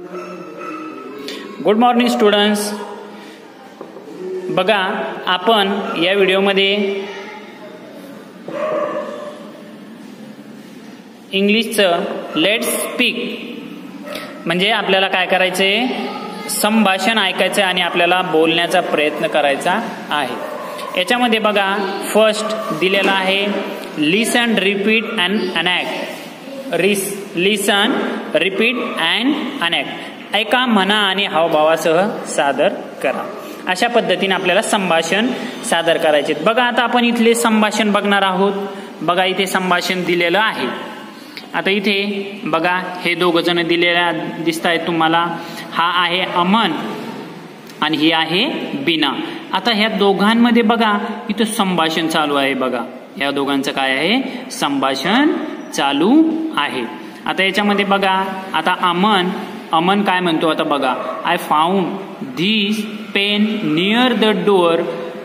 Good morning students. बघा, आपण या व्हिडिओमध्ये इंग्लिशचं लेट्स स्पीक म्हणजे आपल्याला काय करायचंय, संभाषण ऐकायचं आणि आपल्याला बोलण्याचा प्रयत्न करायचा आहे. याच्यामध्ये बघा, फर्स्ट दिलेला आहे listen, repeat and enact. Listen, repeat and enact. ऐका, म्हणा आणि हावभावासह सादर करा. अशा पद्धतीने आपल्याला संभाषण सादर करायचे. बघा, आता आपण इथले संभाषण बघणार आहोत. बघा, इथे संभाषण दिलेलं आहे. आता इथे बघा, हे दोघ जण दिलेल्या दिसत आहेत तुम्हाला. हा आहे अमन आणि ही आहे बीना. आता ह्या दोघांमध्ये बघा, इथं संभाषण चालू आहे. बघा, या दोघांचं काय आहे, संभाषण चालू आहे. आता याच्यामध्ये बघा, आता अमन काय म्हणतो, आता बघा, I found this pen near the door,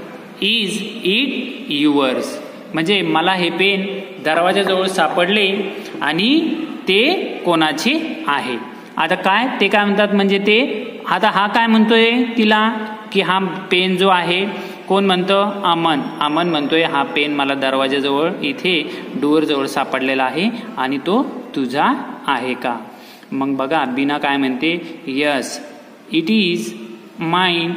is it yours. म्हणजे मला हे पेन दरवाजाजवळ सापडले आणि ते कोणाचे आहे. आता काय ते काय म्हणतात, म्हणजे ते आता हा काय म्हणतोय तिला की हा पेन जो आहे, कोण म्हणतं, अमन म्हणतोय हा पेन मला दरवाजाजवळ इथे डोअर जवळ सापडलेला आहे आणि तो तुझा आहे का. मग बघा, बीना काय म्हणते, yes it is mine,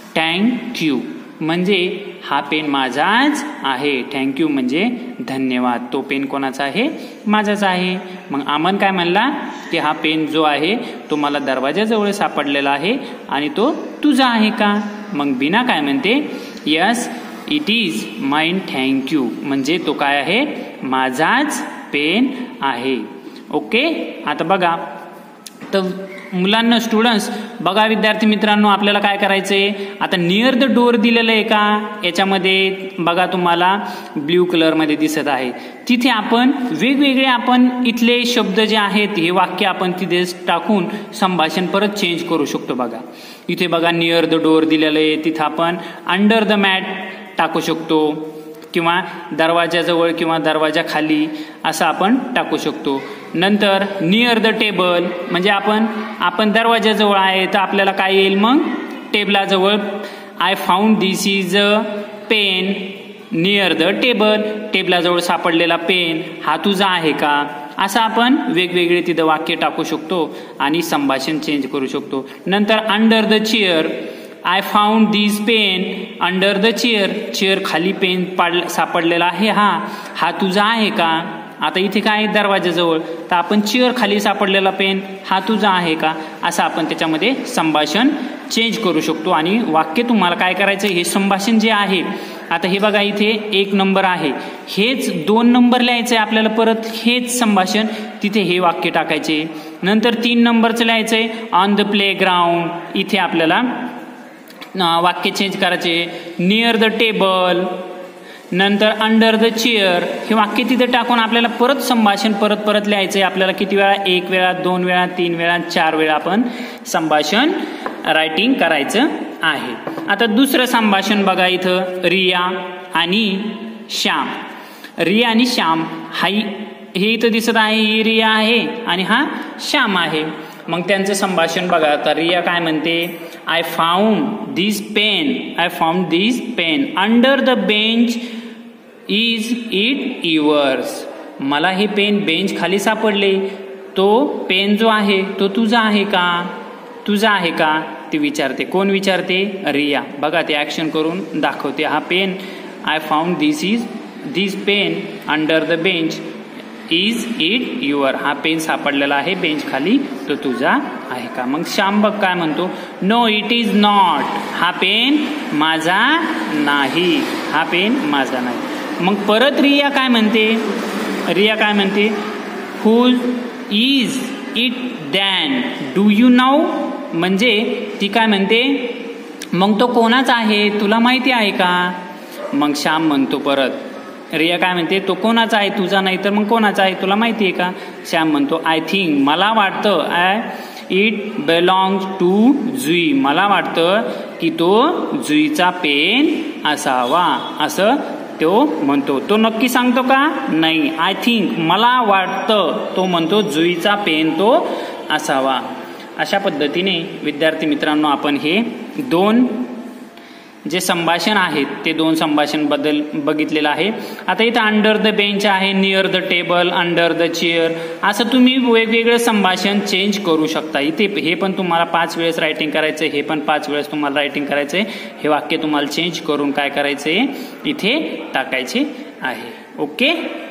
thank you. म्हणजे हा पेन माझाच आहे. थँक्यू म्हणजे धन्यवाद. तो पेन कोणाचा आहे, माझाच आहे. मग अमन काय म्हणला की हा पेन जो आहे तो मला दरवाजाजवळ सापडलेला आहे आणि तो तुझा आहे का. मग बीना काय म्हणते, yes it is mine, thank you. म्हणजे तो काय आहे, माझाच पेन आहे. ओके. आता बघा, तर मुलांना, स्टुडंट्स बघा, विद्यार्थी मित्रांनो, आपल्याला काय करायचंय, आता नियर द डोअर दिलेलं आहे का, याच्यामध्ये बघा तुम्हाला ब्ल्यू कलरमध्ये दिसत आहे. तिथे आपण वेगवेगळे आपण इथले शब्द जे आहेत, हे वाक्य आपण तिथे टाकून संभाषण परत चेंज करू शकतो. बघा, इथे बघा नियर द डोअर दिलेलं आहे, तिथं आपण अंडर द मॅट टाकू शकतो किंवा दरवाजाजवळ किंवा दरवाजा खाली असं आपण टाकू शकतो. नंतर नियर द टेबल म्हणजे आपण दरवाजाजवळ आहे तर आपल्याला काय येईल, मग टेबलाजवळ, I found this is a pen near the table. टेबलाजवळ सापडलेला पेन हा तुझा आहे का. असं आपण वेगवेगळे तिथं वाक्य टाकू शकतो आणि संभाषण चेंज करू शकतो. नंतर under the chair, I found this pen under the chair. Chair खाली पेन सापडलेला आहे, हा तुझा आहे का. आता इथे काय, दरवाजाजवळ, तर आपण चेअर खाली सापडलेला पेन हा तुझा आहे का. असं आपण त्याच्यामध्ये संभाषण चेंज करू शकतो. आणि वाक्य तुम्हाला काय करायचं, हे संभाषण जे आहे, आता हे बघा इथे 1 नंबर आहे, हेच 2 नंबर लिहायचंय आपल्याला. परत हेच संभाषण तिथे हे वाक्य टाकायचे. नंतर 3 नंबरचं लिहायचंय ऑन द प्ले ग्राउंड. इथे आपल्याला वाक्य चेंज करायचे, नियर द टेबल. नंतर अंडर द चेअर. हे वाक्य तिथे टाकून आपल्याला परत संभाषण परत लिहायचंय. आपल्याला किती वेळा, 1 वेळा, 2 वेळा, 3 वेळा, 4 वेळा आपण संभाषण रायटिंग करायचं आहे. आता दुसरं संभाषण बघा, इथं रिया आणि श्याम. रिया आणि श्याम हे इथं दिसत आहे, ही रिया आहे आणि हा श्याम आहे. मग त्यांचं संभाषण बघा. आता रिया काय म्हणते, I found this pen under the bench, is it yours. मला हे पेन बेंच खाली सापडले, तो पेन जो आहे तो तुझा आहे का. ती विचारते. कोण विचारते, रिया. बघा, ते ऍक्शन करून दाखवते. हा pen, I found this pen under the bench, is it your. हा पेन सापडलेला आहे बेंच खाली, तो तुझा आहे का. मग श्याम बघ काय म्हणतो, नो इट इज नॉट. हा पेन माझा नाही, मग परत रिया काय म्हणते, who is it then, do you know. म्हणजे ती काय म्हणते, मग तो कोणाचा आहे, तुला माहिती आहे का. मग श्याम म्हणतो परत, रिया काय म्हणते, तो कोणाचा आहे, तुझा नाही तर मग कोणाचा आहे, तुला माहिती आहे का. श्याम म्हणतो, आय थिंक, मला वाटतं, इट बिलॉंग्स टू जुई. मला वाटतं की तो जुईचा पेन असावा, असं तो म्हणतो. तो नक्की सांगतो का, नाही, आय थिंक, मला वाटतं, तो म्हणतो जुईचा पेन तो असावा. अशा पद्धतीने विद्यार्थी मित्रांनो आपण हे 2 जे संभाषण आहेत ते 2 संभाषण बद्दल बघितलेलं आहे. आता इथं अंडर द बेंच आहे, near the table, under the chair, असं तुम्ही वेगवेगळं संभाषण चेंज करू शकता. इथे हे पण तुम्हाला 5 वेळेस रायटिंग करायचंय, हे पण 5 वेळेस तुम्हाला रायटिंग करायचंय. हे वाक्य तुम्हाला चेंज करून काय करायचंय, इथे टाकायचे आहे. ओके.